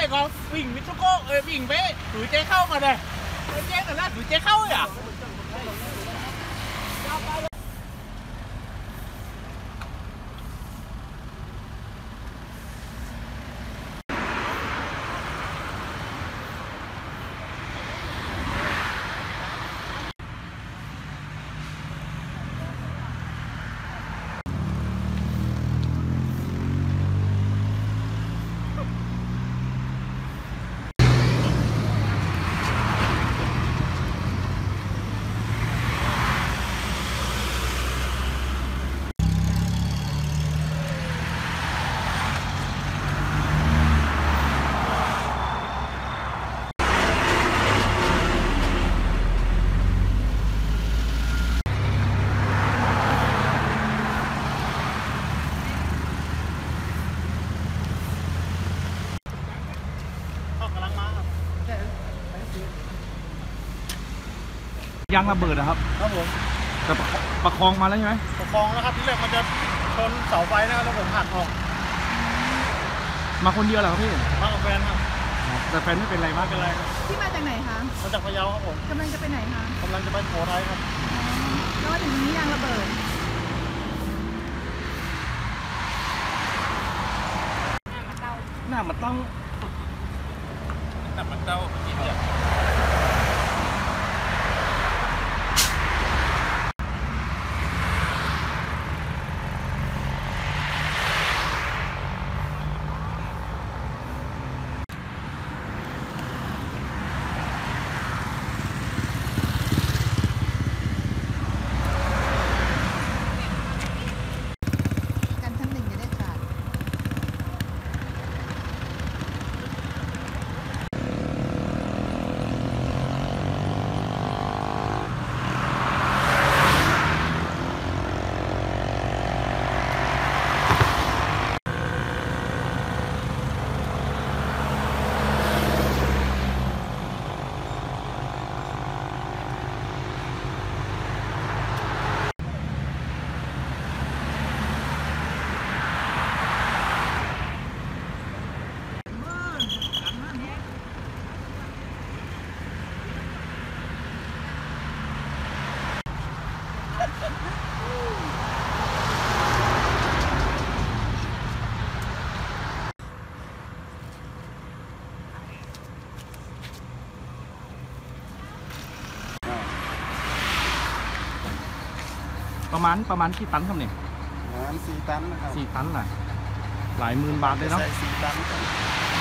ก็วิ่งมิทุโก้วิ่งไปถือเจ๊เข้ามาเลยเจ๊แต่ละถือเจ๊เข้าอ่ะยางระเบิดนะครับครับผมแต่ประคองมาแล้วใช่ไหมประคองแล้วครับที่แรกมันจะชนเสาไฟนะครับแล้วผมหักออกมาคนเดียวเหรอครับพี่มากับแฟนครับแต่แฟนไม่เป็นไรมากเป็นไรที่มาจากไหนคะมาจากพะเยาครับผมกำลังจะไปไหนคะกำลังจะไปโขทัยครับแล้วมาถึงตรงนี้ยางระเบิดหน้ามันเต้ากินเนี่ยประมาณกี่ตันครับเนี่ยประมาณ4 ตันนะครับ 4 ตันแหละหลายหมื่นบาทเลยเนาะ 4 ตัน